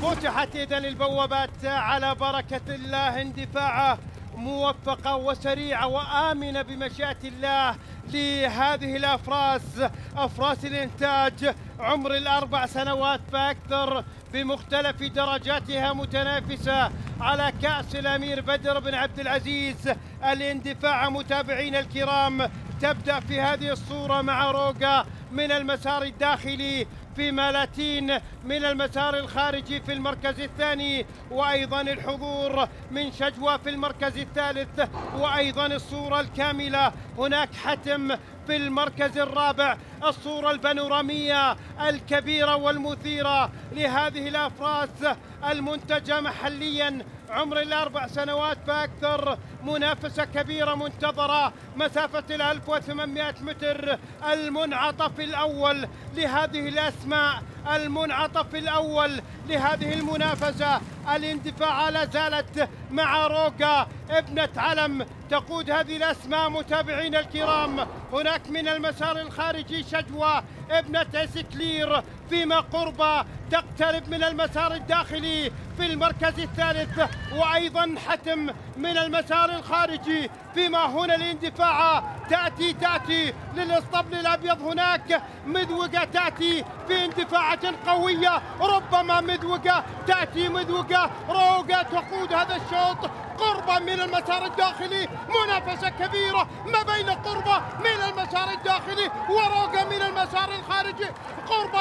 فتحت إذن البوابات على بركة الله، اندفاعه موفقة وسريعة وآمنة بمشيئة الله لهذه الأفراس، أفراس الإنتاج عمر الأربع سنوات فأكثر بمختلف درجاتها، متنافسة على كأس الأمير بدر بن عبد العزيز. الاندفاع متابعين الكرام تبدأ في هذه الصورة مع روغا من المسار الداخلي، في مالاتين من المسار الخارجي في المركز الثاني، وأيضا الحضور من شجوة في المركز الثالث، وأيضا الصورة الكاملة هناك حتم في المركز الرابع. الصورة البانورامية الكبيرة والمثيرة لهذه الأفراس المنتجة محليا عمر الأربع سنوات فأكثر، منافسة كبيرة منتظرة، مسافة 1800 متر. المنعطف الأول لهذه الأسماء، المنعطف الأول لهذه المنافسة. الاندفاع لا زالت مع روغا ابنة علم تقود هذه الأسماء متابعين الكرام. هناك من المسار الخارجي شجوة ابنة إسكلير فيما قرب تقترب من المسار الداخلي في المركز الثالث، وأيضا حتم من المسار الخارجي. فيما هنا الاندفاع تأتي للاسطبل الأبيض، هناك مذوقة تأتي في اندفاعات قوية، ربما مذوقة تأتي مذوقة. روغا تقود هذا الشوط قربا من المسار الداخلي، منافسة كبيرة ما بين قربة من المسار الداخلي وروغا من المسار الخارجي. قربة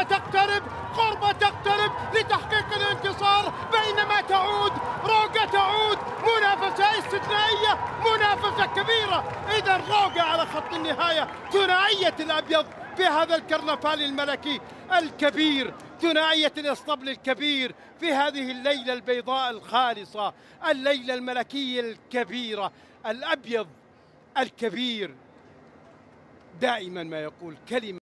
تقترب لتحقيق الانتصار، بينما تعود روغا، تعود منافسة استثنائية، منافسة كبيرة. إذا روغا على خط النهاية، ثنائية الأبيض في هذا الكرنفال الملكي الكبير، ثنائية الاسطبل الكبير في هذه الليلة البيضاء الخالصة، الليلة الملكية الكبيرة. الأبيض الكبير دائما ما يقول كلمة